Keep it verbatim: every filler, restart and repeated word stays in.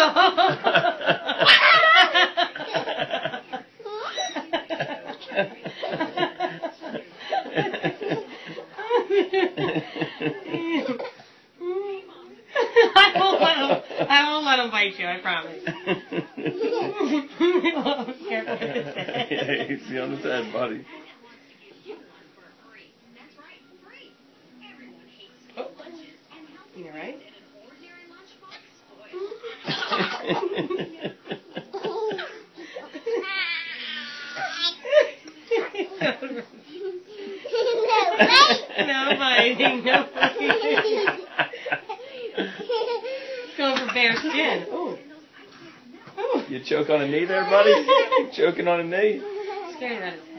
I won't let him. I won't let him bite you. I promise. Careful with his head. Yeah, easy on his head, buddy. Oh. You all right? No biting. No biting. Going for bare skin. Ooh. Ooh. You choke on a knee there, buddy? You choking on a knee? Scary that is.